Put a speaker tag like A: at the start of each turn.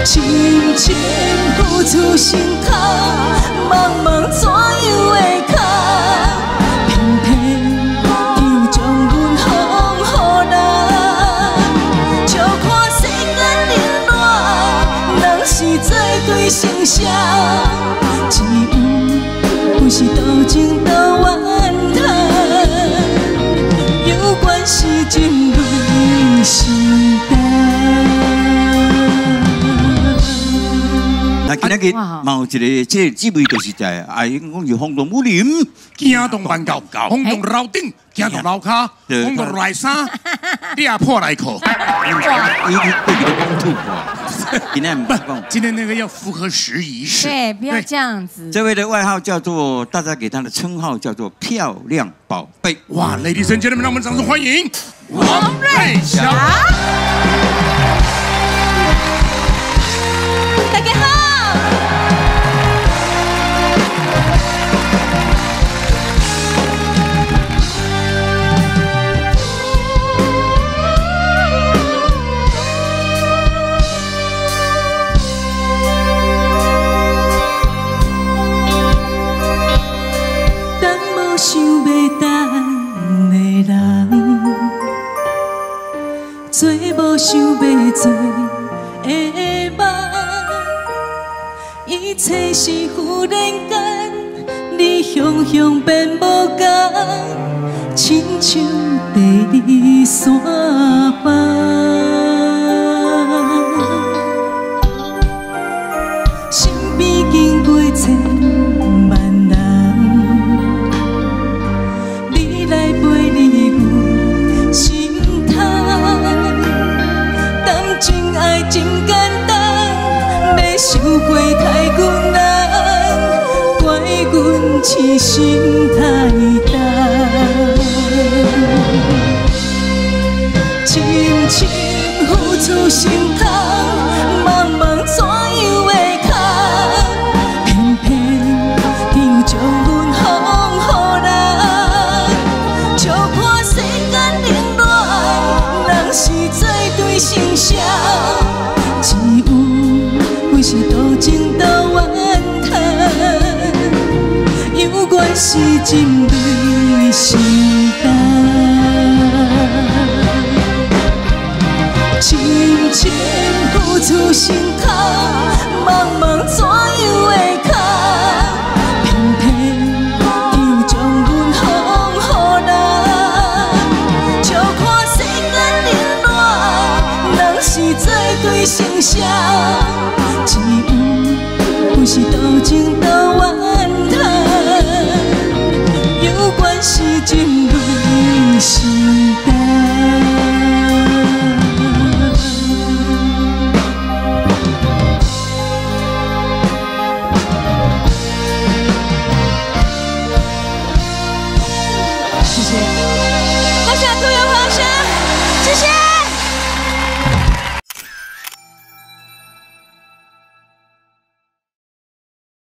A: 深深付出心头，茫茫怎样会哭？偏偏又将阮放予人，笑看世间冷暖，人是做对成双，只有不是多情多怨叹，有关是情泪心肝。
B: 今日嘛有一个这姊妹就是在因讲是轰动武林，
C: 惊动万教，轰动楼顶，惊动楼骹，轰动内衫，你也破内裤。
B: 你对你的公吐哇！今天不讲，
C: 今天那个要符合时宜式。
D: 对，不要这样子。
B: 这位的外号叫做，大家给他的称号叫做漂亮宝贝。
C: 哇 ，Ladies and gentlemen， 让我们掌声欢迎王瑞霞。
A: 大家好。 想要等的人，做无想要做的梦，一切是忽然间，你雄雄变无同，亲像第二山峰，身边经过千万人。 来陪你阮心头，谈情爱真简单，要收回太困难，怪阮痴心太重，深深付出心头，茫茫怎样会哭？偏偏又将阮放予人。 笑看世间冷暖，人是做对成双，只有不是多情多怨叹，有关是情泪心肝，深深付出心头，茫茫怎样会哭？偏偏又将阮放予人。 笑看世间冷暖，人是做对成双，只有不是多情多怨叹，有关是情。